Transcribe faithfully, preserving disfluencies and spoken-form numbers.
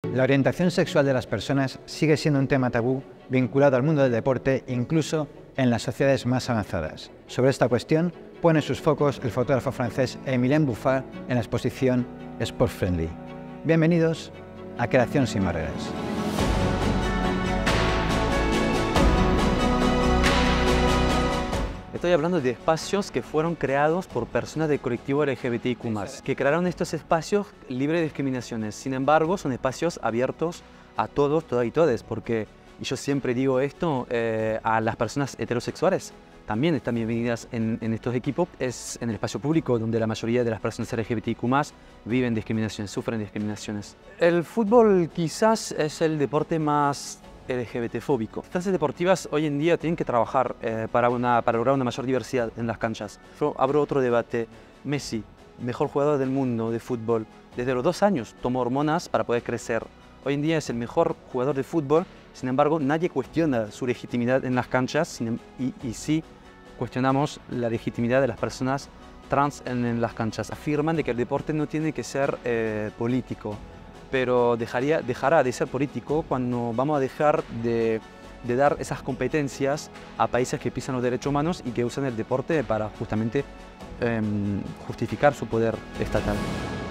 La orientación sexual de las personas sigue siendo un tema tabú vinculado al mundo del deporte, incluso en las sociedades más avanzadas. Sobre esta cuestión pone sus focos el fotógrafo francés Emilien Buffat en la exposición Sport Friendly. Bienvenidos a Creación sin barreras. Estoy hablando de espacios que fueron creados por personas del colectivo L G B T I Q más, que crearon estos espacios libres de discriminaciones. Sin embargo, son espacios abiertos a todos, todas y todes, porque, y yo siempre digo esto, eh, a las personas heterosexuales también están bienvenidas en, en estos equipos. Es en el espacio público donde la mayoría de las personas L G B T I Q más viven discriminaciones, sufren discriminaciones. El fútbol quizás es el deporte más L G B T fóbico. Las instancias deportivas hoy en día tienen que trabajar eh, para, una, para lograr una mayor diversidad en las canchas. Yo abro otro debate. Messi, mejor jugador del mundo de fútbol, desde los dos años tomó hormonas para poder crecer. Hoy en día es el mejor jugador de fútbol, sin embargo nadie cuestiona su legitimidad en las canchas sin, y, y sí cuestionamos la legitimidad de las personas trans en, en las canchas. Afirman de que el deporte no tiene que ser eh, político, pero dejaría, dejará de ser político cuando vamos a dejar de, de dar esas competencias a países que pisan los derechos humanos y que usan el deporte para justamente eh, justificar su poder estatal.